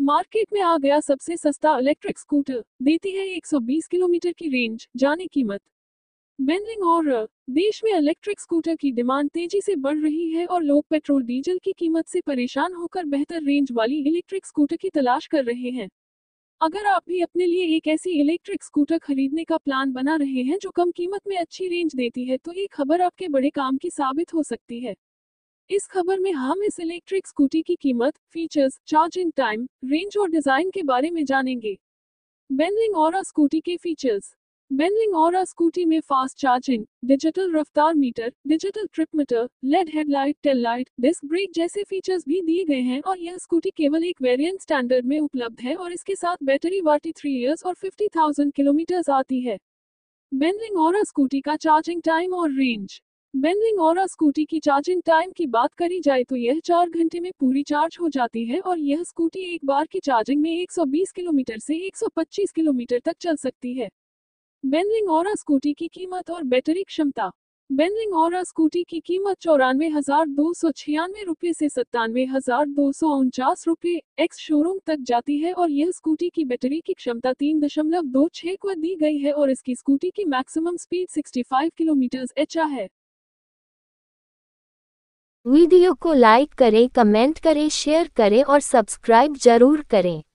Market में आ गया सबसे सस्ता इलेक्ट्रिक स्कूटर, देती है 120 किलोमीटर की रेंज, जाने कीमत। बेनलिंग और देश में इलेक्ट्रिक स्कूटर की डिमांड तेजी से बढ़ रही है और लोग पेट्रोल डीजल की कीमत से परेशान होकर बेहतर रेंज वाली इलेक्ट्रिक स्कूटर की तलाश कर रहे हैं। अगर आप भी अपने लिए एक ऐसी इलेक्ट्रिक स्कूटर खरीदने का प्लान बना रहे हैं जो कम कीमत में अच्छी रेंज देती है, तो ये खबर आपके बड़े काम की साबित हो सकती है। इस खबर में हम इस इलेक्ट्रिक स्कूटी की कीमत, फीचर्स, चार्जिंग टाइम, रेंज और डिजाइन के बारे में जानेंगे। बेनलिंग ऑरा स्कूटी के फीचर्स। बेनलिंग ऑरा स्कूटी में फास्ट चार्जिंग, डिजिटल रफ्तार meter, digital trip meter, LED headlight, tail light, disc brake जैसे फीचर्स भी दिए गए हैं और यह स्कूटी केवल एक वेरिएंट स्टैंडर्ड में उपलब्ध है और इसके साथ बैटरी वारंटी 3 इयर्स और 50,000 किलोमीटर आती है। बेनलिंग ऑरा स्कूटी का चार्जिंग टाइम और रेंज। बेनलिंग ऑरा स्कूटी की चार्जिंग टाइम की बात करी जाए तो यह 4 घंटे में पूरी चार्ज हो जाती है और यह स्कूटी एक बार की चार्जिंग में 120 किलोमीटर से 125 किलोमीटर तक चल सकती है। बेनलिंग ऑरा स्कूटी की कीमत और बैटरी क्षमता। बेनलिंग ऑरा स्कूटी की कीमत 94,296 रुपये से 97,249 रुपये एक्स शोरूम तक जाती है और यह स्कूटी की बैटरी की क्षमता 3.26 को दी गई है और इसकी स्कूटी की मैक्सिमम स्पीड 65 किलोमीटर एच है। वीडियो को लाइक करें, कमेंट करें, शेयर करें और सब्सक्राइब जरूर करें।